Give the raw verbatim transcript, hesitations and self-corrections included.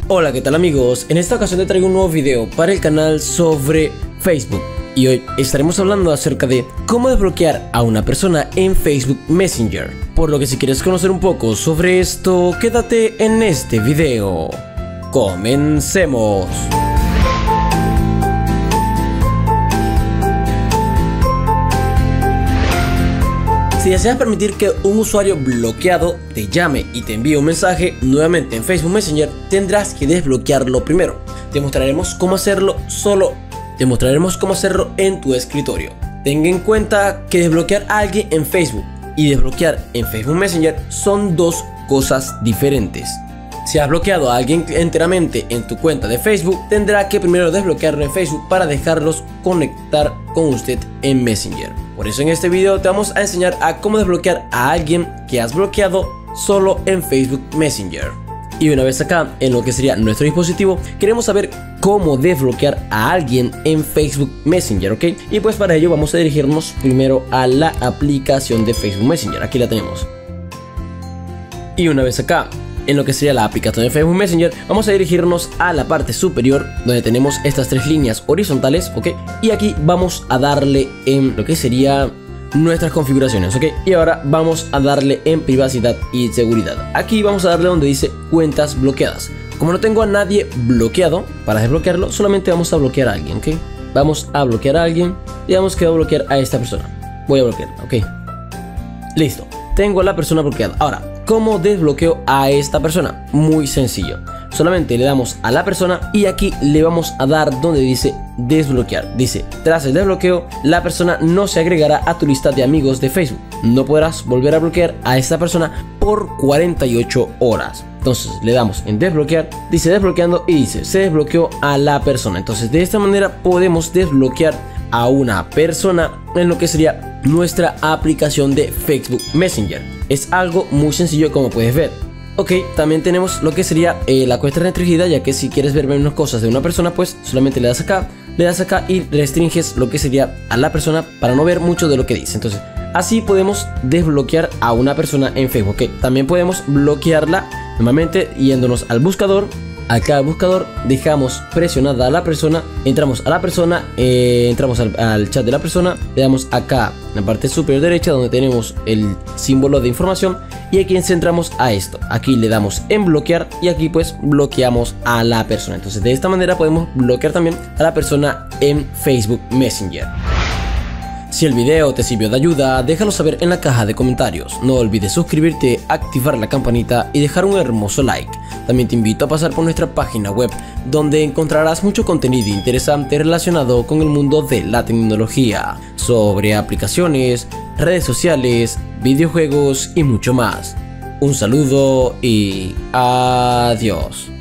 Hola, ¿qué tal amigos? En esta ocasión te traigo un nuevo video para el canal sobre Facebook. Y hoy estaremos hablando acerca de cómo desbloquear a una persona en Facebook Messenger. Por lo que si quieres conocer un poco sobre esto, quédate en este video. ¡Comencemos! Si deseas permitir que un usuario bloqueado te llame y te envíe un mensaje nuevamente en Facebook Messenger, tendrás que desbloquearlo primero. Te mostraremos cómo hacerlo solo, te mostraremos cómo hacerlo en tu escritorio. Ten en cuenta que desbloquear a alguien en Facebook y desbloquear en Facebook Messenger son dos cosas diferentes. Si has bloqueado a alguien enteramente en tu cuenta de Facebook, tendrá que primero desbloquearlo en Facebook para dejarlos conectar con usted en Messenger. Por eso en este video te vamos a enseñar a cómo desbloquear a alguien que has bloqueado solo en Facebook Messenger. Y una vez acá, en lo que sería nuestro dispositivo, queremos saber cómo desbloquear a alguien en Facebook Messenger, ¿ok? Y pues para ello vamos a dirigirnos primero a la aplicación de Facebook Messenger. Aquí la tenemos. Y una vez acá, en lo que sería la aplicación de Facebook Messenger, vamos a dirigirnos a la parte superior donde tenemos estas tres líneas horizontales, ¿ok? Y aquí vamos a darle en lo que sería nuestras configuraciones, ¿ok? Y ahora vamos a darle en privacidad y seguridad. Aquí vamos a darle donde dice cuentas bloqueadas. Como no tengo a nadie bloqueado, para desbloquearlo solamente vamos a bloquear a alguien, ¿ok? Vamos a bloquear a alguien y vamos que voy a bloquear a esta persona. Voy a bloquearla, ¿ok? Listo, tengo a la persona bloqueada. Ahora, ¿cómo desbloqueo a esta persona? Muy sencillo. Solamente le damos a la persona y aquí le vamos a dar donde dice desbloquear. Dice, tras el desbloqueo, la persona no se agregará a tu lista de amigos de Facebook. No podrás volver a bloquear a esta persona por cuarenta y ocho horas. Entonces le damos en desbloquear, dice desbloqueando y dice se desbloqueó a la persona. Entonces de esta manera podemos desbloquear a una persona en lo que sería nuestra aplicación de Facebook Messenger. Es algo muy sencillo como puedes ver. Ok, también tenemos lo que sería eh, la cuenta restringida, ya que si quieres ver menos cosas de una persona, pues solamente le das acá, le das acá y restringes lo que sería a la persona para no ver mucho de lo que dice. Entonces así podemos desbloquear a una persona en Facebook. Okay, también podemos bloquearla normalmente yéndonos al buscador. Acá al buscador dejamos presionada a la persona, entramos a la persona, eh, entramos al, al chat de la persona, le damos acá en la parte superior derecha donde tenemos el símbolo de información y aquí centramos a esto. Aquí le damos en bloquear y aquí pues bloqueamos a la persona. Entonces de esta manera podemos bloquear también a la persona en Facebook Messenger. Si el video te sirvió de ayuda, déjalo saber en la caja de comentarios. No olvides suscribirte, activar la campanita y dejar un hermoso like. También te invito a pasar por nuestra página web, donde encontrarás mucho contenido interesante relacionado con el mundo de la tecnología, sobre aplicaciones, redes sociales, videojuegos y mucho más. Un saludo y adiós.